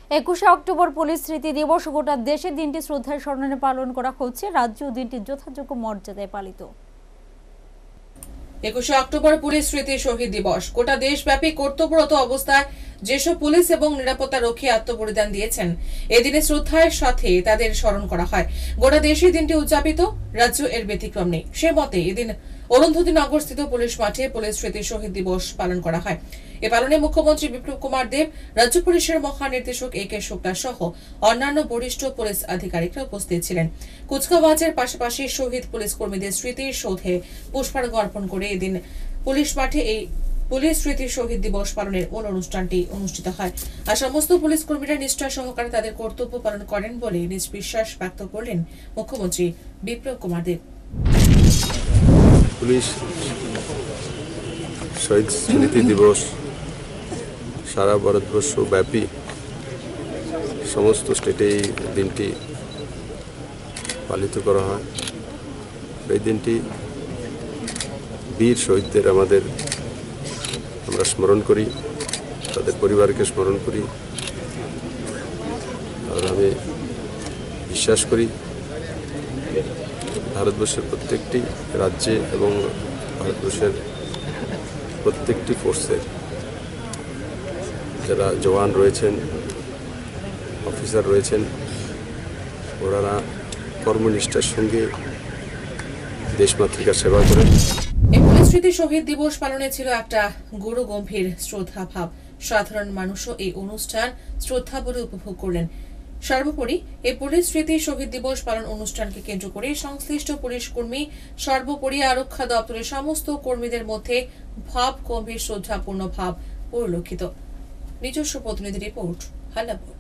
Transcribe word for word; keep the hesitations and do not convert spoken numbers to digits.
একুশে October police স্মৃতি দিবস গোটা দেশে দিনটি শ্রদ্ধার স্মরণে পালন করা হচ্ছে। রাজ্যেও দিনটি যথাযোগ্য মর্যাদায় পালিত। একুশে অক্টোবর পুলিশ স্মৃতি শহীদ দিবস গোটা দেশব্যাপী কর্তব্যরত অবস্থায় যেসব পুলিশ এবং নিরাপত্তা রক্ষী আত্মবলিদান দিয়েছেন এদিনে শ্রদ্ধার সাথে তাদের স্মরণ করা হয়। গোটা দেশে দিনটি উদযাপিত, রাজ্য এর ব্যতিক্রম নেই। সে মতে এদিন অরুন্ধতী নগর স্থিত পুলিশ মাঠে পুলিশ স্মৃতি শহীদ দিবস পালন করা হয়। এ পালনে মুখ্যমন্ত্রী বিপ্লব কুমার দেব, রাজ্য পুলিশের মহানির্দেশক এ কে শুক্লা সহ অন্যান্য বরিষ্ঠ পুলিশ আধিকারিকরা উপস্থিত ছিলেন। কুচকাওয়াজের পাশাপাশি শহীদ পুলিশ কর্মীদের স্মৃতির সৌধে পুষ্পার্ঘ্য অর্পণ করে এদিন পুলিশ মাঠে এই পুলিশ স্মৃতি শহীদ দিবস পালনের মূল অনুষ্ঠানটি অনুষ্ঠিত হয়। আর সমস্ত পুলিশ কর্মীরা নিষ্ঠা সহকারে তাদের কর্তব্য পালন করেন বলে নিজ বিশ্বাস ব্যক্ত করলেন মুখ্যমন্ত্রী বিপ্লব কুমার দেব। পুলিশ শহীদ স্মৃতি দিবস সারা ভারতবর্ষ ব্যাপী সমস্ত স্টেটে এই দিনটি পালিত করা হয়। এই দিনটি বীর শহীদদের আমাদের আমরা স্মরণ করি, তাদের পরিবারকে স্মরণ করি। আর আমি বিশ্বাস করি ভারতবর্ষের প্রত্যেকটি রাজ্যে এবং ভারতবর্ষের প্রত্যেকটি ফোর্সের যারা জওয়ান রয়েছেন, অফিসার রয়েছেন, ওনারা কর্মনিষ্ঠার সঙ্গে দেশমাতৃকার সেবা করেন। এই পুলিশ স্মৃতি শহীদ দিবস পালনে ছিল একটা গুরু গম্ভীর শ্রদ্ধা ভাব। সাধারণ মানুষও এই অনুষ্ঠান শ্রদ্ধা বলে উপভোগ করলেন। সর্বোপরি এই পুলিশ স্মৃতি শহীদ দিবস পালন অনুষ্ঠানকে কেন্দ্র করে সংশ্লিষ্ট পুলিশ কর্মী, সর্বোপরি আরক্ষা দপ্তরের সমস্ত কর্মীদের মধ্যে ভাব গম্ভীর শ্রদ্ধাপূর্ণ ভাব পরিলক্ষিত। নিজস্ব প্রতিনিধি রিপোর্ট, হাল্লাপুর।